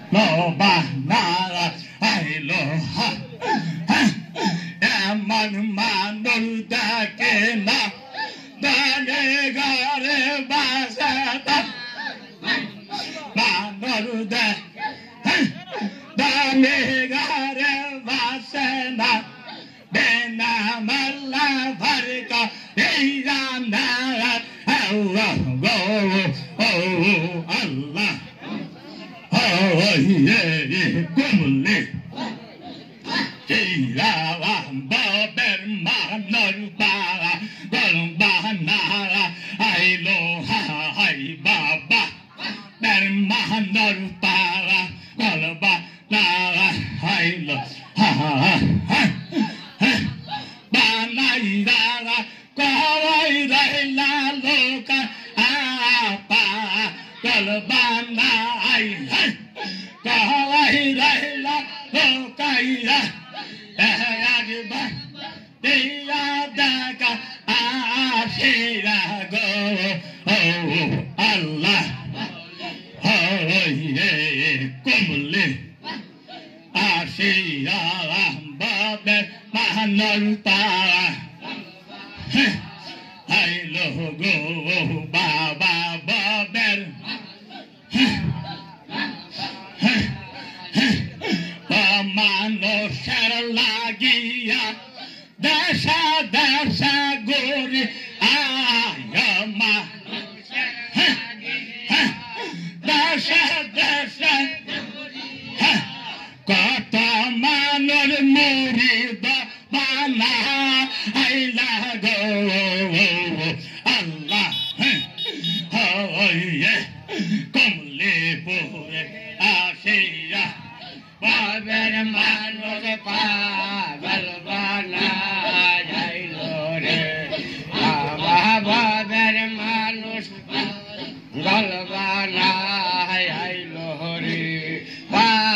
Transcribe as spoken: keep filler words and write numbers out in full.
লোবানারা আইলো এমন মানুষ দেখে না দানে ঘরে বাসে মানুষ দেখে দানে ঘরে বাসে না বেনা মাল্লা ভরকা এই রান্না আল্লাহ গো ও আল্লাহ oh yeah kumle Jirawa baber manor bara golba nara ailo hai baba ber manor bara golba nara ailo ha ha banai dara kawai la loka apa golba nai kawai la loka ya agba dia daga ashira go oh Allah oh yeah kumle ashira babe mahananta I love go baba baber মানুষের লাগিয়া দেশা দেশা গরি আয়মা দেশা দেশা কত মানুষ মুরিদ বানা আইলা গো আল্লাহ হয়ে কমলে পরে আসিয়া বাবের মানুষ পাগল বানাইল রে বাবের মানুষ পাগল বানাইল রে।